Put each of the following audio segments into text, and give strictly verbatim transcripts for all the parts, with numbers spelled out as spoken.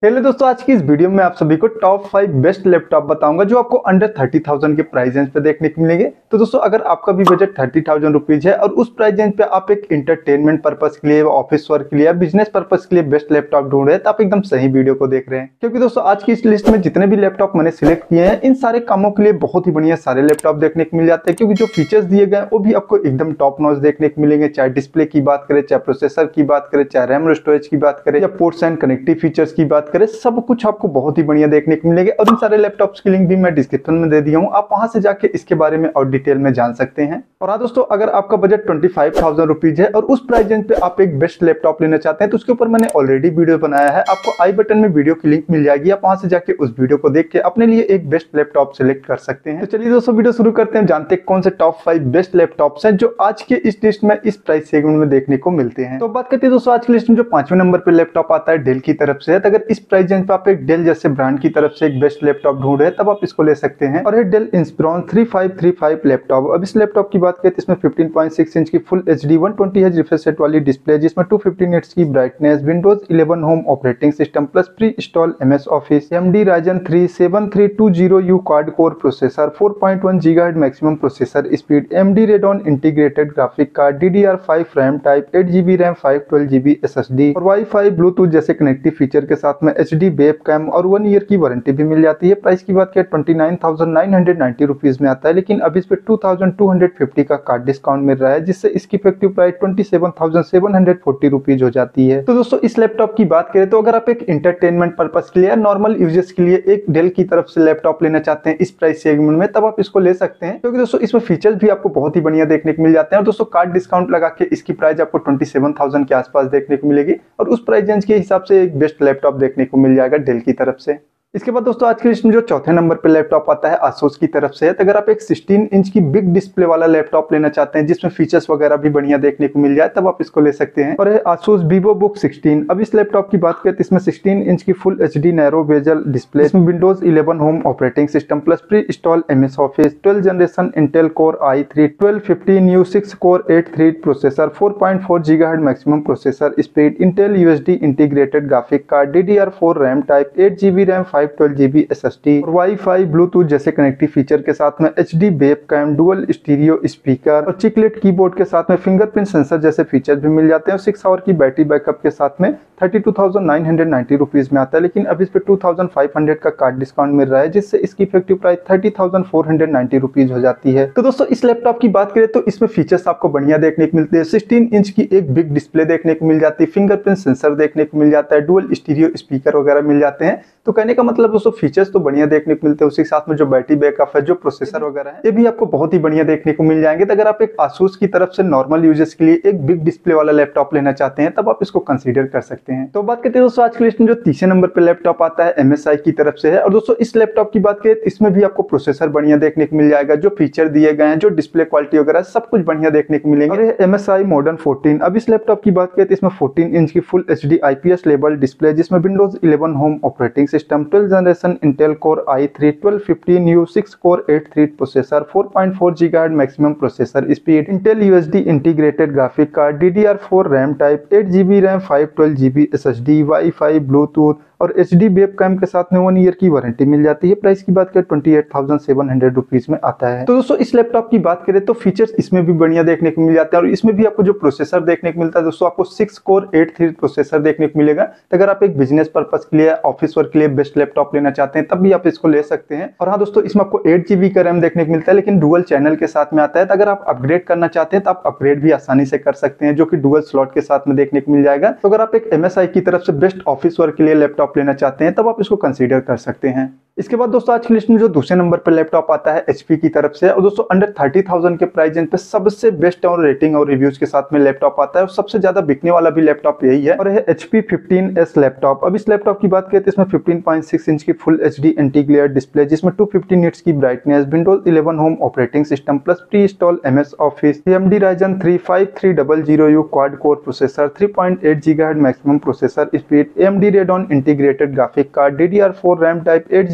Hello दोस्तों, आज की इस वीडियो में आप सभी को टॉप फाइव बेस्ट लैपटॉप बताऊंगा जो आपको अंडर थर्टी थाउजेंड के प्राइस रेंज पे देखने को मिलेंगे। तो दोस्तों, अगर आपका भी बजट थर्टी थाउजेंड रुपीज है और उस प्राइस रेंज पे आप एक इंटरटेनमेंट पर्पस के लिए, ऑफिस वर्क के लिए, बिजनेस पर्पस के लिए बेस्ट लैपटॉप ढूंढ रहे हैं तो आप एकदम सही वीडियो को देख रहे हैं। क्योंकि दोस्तों, आज की इस लिस्ट में जितने भी लैपटॉप मैंने सिलेक्ट किए हैं, इन सारे कामों के लिए बहुत ही बढ़िया सारे लैपटॉप देखने को मिल जाते हैं। क्योंकि जो फीचर्स दिए गए वो भी आपको एकदम टॉप नॉच देखने को मिलेंगे। चाहे डिस्प्ले की बात करें, चाहे प्रोसेसर की बात करें, चाहे रैम और स्टोरेज की बात करें, या पोर्ट्स एंड कनेक्टिव फीचर्स की बात करें, सब कुछ आपको बहुत ही बढ़िया देखने को मिलेगा। और इन सारे लैपटॉप्स की लिंक भी मैं डिस्क्रिप्शन में दे दिया हूं, आप वहां से जाके इसके बारे में और डिटेल में जान सकते हैं। और हाँ दोस्तों, अगर आपका budget twenty five thousand rupees है और उस प्राइस रेंज पे आप एक बेस्ट लैपटॉप लेना चाहते हैं तो उसके ऊपर मैंने ऑलरेडी वीडियो बनाया है। आपको आई बटन में वीडियो की लिंक मिल जाएगी, आप वहां से जाके उस वीडियो को देख के अपने लिए एक बेस्ट लैपटॉप सिलेक्ट कर सकते हैं। तो चलिए दोस्तों, वीडियो शुरू करते हैं, जानते हैं कौन से टॉप फाइव बेस्ट लैपटॉप्स हैं जो आज के इस लिस्ट में इस प्राइस सेगमेंट में देखने को मिलते हैं। तो बात करते हैं दोस्तों, आज की लिस्ट में जो पांचवें नंबर पे लैपटॉप आता है डेल की तरफ से है। तो अगर इस प्राइस रेंज पे आप एक डेल जैसे ब्रांड की तरफ से एक बेस्ट लैपटॉप ढूंढ रहे हैं तब आप इसको ले सकते हैं। और ये Dell Inspiron thirty five thirty five laptop. अब इस लैपटॉप की बात करें तो इसमें फिफ्टीन पॉइंट सिक्स इंच की full HD one twenty hertz refresh rate वाली डिस्प्ले, जिसमें टू फिफ्टी निट्स की brightness, Windows eleven home operating system plus pre install MS Office, AMD Ryzen three seven three two zero U quad core processor, four point one gigahertz maximum processor speed, AMD Radeon integrated graphic card, DDR five RAM type, eight GB RAM, five twelve GB SSD और wifi Bluetooth जैसे connective feature के साथ में HD web cam और one year की warranty भी मिल जाती है। प्राइस की बात करें twenty nine thousand nine hundred ninety rupees में आता है, लेकिन अभी इस पे two thousand two hundred fifty का कार्ड डिस्काउंट मिल रहा है, जिससे इसकी effective price twenty seven thousand seven hundred forty rupees हो जाती है। तो दोस्तों, इस लैपटॉप की बात करें तो अगर आप एक इंटरटेनमेंट पर्पस के लिए या नॉर्मल यूजेस के लिए एक डेल की तरफ से लैपटॉप लेना चाहते हैं इस प्राइस सेगमेंट में, तब आप इसको ले सकते हैं। क्योंकि दोस्तों, इसमें फीचर्स भी आपको बहुत ही बढ़िया देखने को मिल जाते हैं। और दोस्तों, कार्ड डिस्काउंट लगा के इसकी प्राइस आपको ट्वेंटी सेवन थाउजेंड के आसपास देखने को मिलेगी और उस प्राइस रेंज के हिसाब से एक बेस्ट लैपटॉप देखने को मिल जाएगा डेल की तरफ से। इसके बाद दोस्तों, आज की लिस्ट में जो चौथे नंबर पे लैपटॉप आता है आसूस की तरफ से है। तो अगर आप एक सिक्सटीन इंच की बिग डिस्प्ले वाला लैपटॉप लेना चाहते हैं जिसमें फीचर्स वगैरह भी बढ़िया देखने को मिल जाए, तब आप इसको ले सकते हैं। और है आसूस वीवो बुक सिक्सटीन। अब इस लैपटॉप की बात करें तो इसमें सिक्सटीन इंच की full HD narrow bezel display, इसमें Windows eleven home operating system plus pre install MS Office, twelve generation Intel core I three twelve fifteen U six core eight three processor, four point four gigahertz maximum processor speed, Intel USD integrated graphic card, DDR four RAM type, eight GB RAM, five twelve GB SSD और wifi Bluetooth जैसे connective feature के साथ में HD web cam, dual stereo speaker और chiclet keyboard के साथ में fingerprint sensor जैसे फीचर भी मिल जाते हैं। और सिक्स आवर की बैटरी बैकअप के साथ में thirty two thousand nine hundred ninety rupees में आता है, लेकिन अभी इस पे टू थाउजेंड फाइव हंड्रेड का कार्ड डिस्काउंट मिल रहा है, जिससे इसकी effective price thirty thousand four hundred ninety rupees हो जाती है। तो दोस्तों, इस लैपटॉप की बात करें तो इसमें फीचर्स आपको बढ़िया देखने को मिलते हैं। सिक्सटीन इंच की एक बिग डिस्प्ले देखने को मिल जाती है, फिंगरप्रिंट सेंसर देखने को मिल जाता है, डुअल स्टीरियो स्पीकर वगैरह मिल जाते हैं। तो कहने का मतलब दोस्तों, फीचर्स तो बढ़िया देखने को मिलते हैं, उसी साथ में जो बैटरी बैकअप है, जो प्रोसेसर वगैरह है, ये भी आपको बहुत ही बढ़िया देखने को मिल जाएंगे। तो अगर आप एक आसूस की तरफ से नॉर्मल यूजर्स के लिए एक बिग डिस्प्ले वाला लैपटॉप लेना चाहते हैं तब आप इसको कंसीडर कर सकते हैं। तो बात करते हैं दोस्तों, आज की लिस्ट में जो तीसरे नंबर पे लैपटॉप आता है एमएसआई की तरफ से है। और दोस्तों, इस लैपटॉप की बात करें इसमें भी आपको प्रोसेसर बढ़िया देखने को मिल जाएगा, जो फीचर दिए गए हैं, जो डिस्प्ले क्वालिटी वगैरह सब कुछ बढ़िया देखने को मिलेंगे। और एमएसआई मॉडर्न फोर्टीन। अब इस लैपटॉप की बात करें तो इसमें फोर्टीन इंच की फुल एचडी आईपीएस लेबल डिस्प्ले, जिसमें Windows eleven home operating system, twelve generation Intel core I three twelve fifteen U six core eight three processor, four point four gigahertz maximum processor speed, Intel USD integrated graphic card, DDR four RAM type, eight GB RAM, five twelve GB SSD, wifi Bluetooth और HD web cam के साथ में one year की warranty मिल जाती है। Price की बात करें twenty eight thousand seven hundred rupees में आता है। तो दोस्तों, इस लैपटॉप की बात करें तो फीचर्स इसमें भी बढ़िया देखने को मिल जाते हैं। और इसमें भी आपको जो प्रोसेसर देखने को मिलता है दोस्तों, आपको six core eight three processor देखने को मिलेगा। तो अगर आप एक बिजनेस पर्पस के लिए, ऑफिस वर्क के लिए बेस्ट लैपटॉप लेना चाहते हैं तब भी आप इसको ले सकते हैं। और हाँ दोस्तों, इसमें आपको एट जीबी का रैम देखने को मिलता है, लेकिन डुअल चैनल के साथ में आता है। तो अगर आप अपग्रेड करना चाहते हैं तो आप अपग्रेड भी आसानी से कर सकते हैं, जो कि डुअल स्लॉट के साथ में देखने को मिल जाएगा। तो अगर आप एक एमएसआई की तरफ से बेस्ट ऑफिस वर्क के लिए लैपटॉप लेना चाहते हैं तब आप इसको कंसीडर कर सकते हैं। इसके बाद दोस्तों, आज की लिस्ट में जो दूसरे नंबर पर लैपटॉप आता है एचपी की तरफ से। और दोस्तों, अंडर थर्टी थाउजेंड के प्राइस रेंज पे सबसे बेस्ट और रेटिंग और रिव्यूज के साथ में लैपटॉप आता है और सबसे ज्यादा बिकने वाला भी लैपटॉप यही है, और यह एचपी फिफ्टीन एस लैपटॉप। अब इस लैपटॉप की बात करें तो इसमें फिफ्टीन पॉइंट सिक्स इंच की फुल एचडी इंटीग्रेटेड डिस्प्ले, जिसमें टू फिफ्टी निट्स की brightness, Windows eleven home operating system plus pre install MS Office, AMD Ryzen three five three double zero U quad core processor, three point eight gigahertz maximum processor speed, AMD Radeon integrated graphic card, DDR four RAM type, eight GB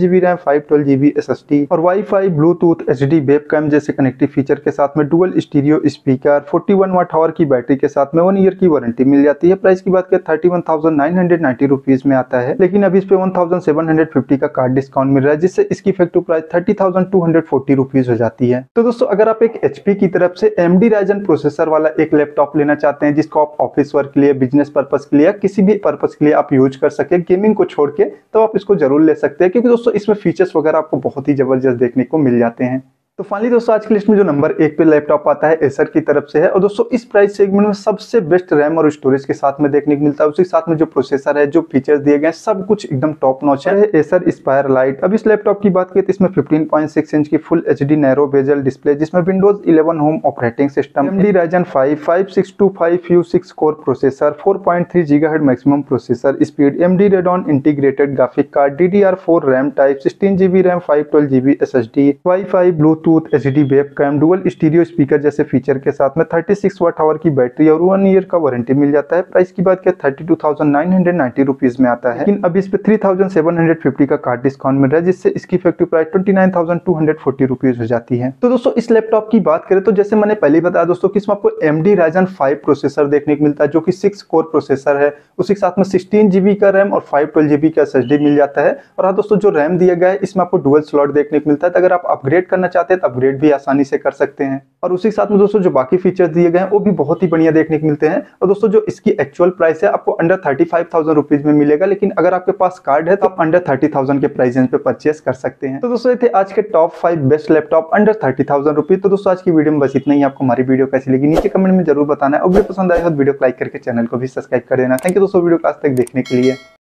GB RAM, five twelve GB S S D और wifi, Bluetooth, H D webcam जैसे connective feature के साथ में dual stereo speaker, forty one watt hour की battery के साथ में one year की वारंटी मिल जाती है। प्राइस की बात करें thirty one thousand nine hundred ninety rupees में आता है, लेकिन अभी इस पे one thousand seven hundred fifty का कार्ड डिस्काउंट मिल रहा है, जिससे इसकी effective price thirty thousand two hundred forty rupees हो जाती है। तो दोस्तों अगर आप एक एचपी की तरफ से एएमडी राइजन प्रोसेसर वाला एक लैपटॉप लेना चाहते हैं जिसको आप ऑफिस वर्क के लिए, बिजनेस पर्पस के लिए या किसी भी पर्पस के लिए आप यूज कर सके गेमिंग को छोड़ के, तो आप इसको जरूर ले सकते हैं, क्योंकि दोस्तों इसमें फीचर्स वगैरह आपको बहुत ही जबरदस्त देखने को मिल जाते हैं। तो फाइनली दोस्तों आज की लिस्ट में जो नंबर एक पे लैपटॉप आता है एसर की तरफ से है, और दोस्तों इस प्राइस सेगमेंट में सबसे बेस्ट रैम और स्टोरेज के साथ में देखने को मिलता है। उसी साथ में जो प्रोसेसर है, जो फीचर्स दिए गए सब कुछ एकदम टॉप नॉच है। Acer Aspire Lite. अब इस लैपटॉप की बात करें तो इसमें फिफ्टीन पॉइंट सिक्स इंच की full HD narrow bezel display, जिसमें Windows eleven home operating system, AMD Ryzen five five six two five U six core processor, four point three gigahertz maximum processor speed, AMD Radeon integrated graphic card, D D R four RAM type, sixteen GB RAM, five twelve GB SSD, wifi, bluetooth, HD webcam, dual stereo speaker जैसे feature के साथ में thirty six watt hour की battery और one year का warranty मिल जाता है। प्राइस की बात करें thirty two thousand nine hundred ninety rupees में आता है, लेकिन अभी इस पे three thousand seven hundred fifty का कार्ड डिस्काउंट मिल रहा है, जिससे इसकी effective price twenty nine thousand two hundred forty rupees हो जाती है। तो दोस्तों इस लैपटॉप की बात करें तो जैसे मैंने पहले बताया दोस्तों कि इसमें आपको एएमडी राइजन फाइव प्रोसेसर देखने को मिलता है, जो कि सिक्स कोर प्रोसेसर है। उसी के साथ में सिक्सटीन जीबी का रैम और फाइव ट्वेल्व जीबी का एसएसडी मिल जाता है। और हाँ दोस्तों जो रैम दिया गया है इसमें आपको डुअल स्लॉट देखने को मिलता है, तो अगर आप अपग्रेड करना चाहते हैं तो अपग्रेड भी आसानी से कर सकते हैं। और उसी के साथ में दोस्तों जो बाकी फीचर्स दिए गए हैं वो भी बहुत ही बढ़िया देखने को मिलते हैं। और दोस्तों जो इसकी एक्चुअल प्राइस है आपको under thirty five thousand rupees में मिलेगा, लेकिन अगर आपके पास कार्ड है तो आप अंडर थर्टी थाउजेंड के प्राइस रेंज पे परचेस कर सकते हैं। तो दोस्तों ये थे आज के top five best laptop under thirty thousand rupees. तो दोस्तों आज की वीडियो में बस इतना ही। आपको हमारी वीडियो कैसी लगी नीचे कमेंट में जरूर बताना है, और वीडियो पसंद आए तो वीडियो को लाइक करके चैनल को भी सब्सक्राइब कर देना। थैंक यू दोस्तों वीडियो को आज तक देखने के लिए।